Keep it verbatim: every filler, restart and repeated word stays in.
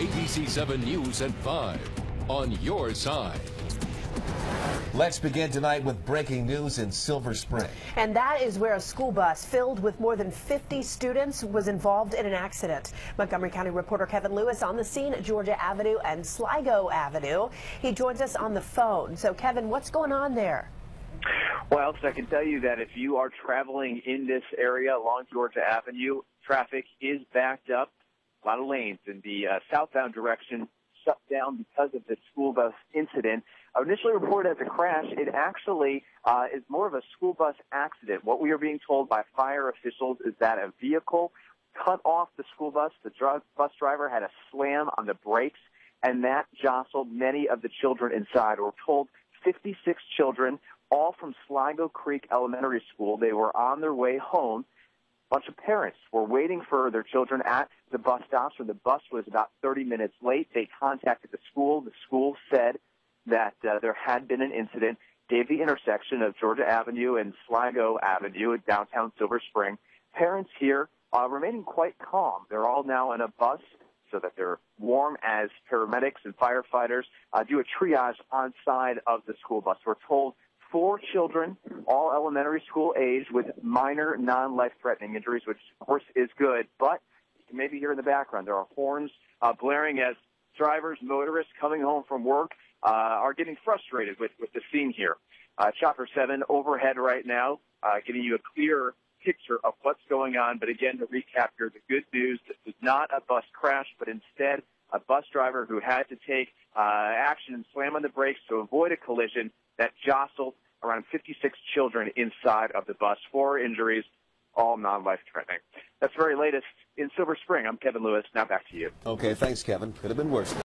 A B C seven News at five. On your side. Let's begin tonight with breaking news in Silver Spring. And that is where a school bus filled with more than fifty students was involved in an accident. Montgomery County reporter Kevin Lewis on the scene at Georgia Avenue and Sligo Avenue. He joins us on the phone. So, Kevin, what's going on there? Well, so I can tell you that if you are traveling in this area along Georgia Avenue, traffic is backed up. A lot of lanes in the uh, southbound direction shut down because of the school bus incident. Initially reported as a crash, it actually uh, is more of a school bus accident. What we are being told by fire officials is that a vehicle cut off the school bus. The dr- bus driver had a slam on the brakes, and that jostled many of the children inside. We're told fifty-six children, all from Sligo Creek Elementary School. They were on their way home. A bunch of parents were waiting for their children at the bus stops where the bus was about thirty minutes late. They contacted the school. The school said that uh, there had been an incident, gave the intersection of Georgia Avenue and Sligo Avenue in downtown Silver Spring. Parents here are remaining quite calm. They're all now in a bus so that they're warm as paramedics and firefighters uh, do a triage on side of the school bus. We're told four children, all elementary school age, with minor non-life-threatening injuries, which, of course, is good. But you can maybe hear in the background there are horns uh, blaring as drivers, motorists coming home from work uh, are getting frustrated with, with the scene here. Uh, Chopper seven overhead right now, uh, giving you a clearer picture of what's going on. But again, to recap here, the good news, this was not a bus crash, but instead a bus driver who had to take uh, action and slam on the brakes to avoid a collision that jostled around fifty-six children inside of the bus. Four injuries, all non-life-threatening. That's the very latest in Silver Spring. I'm Kevin Lewis. Now back to you. Okay, thanks, Kevin. Could have been worse.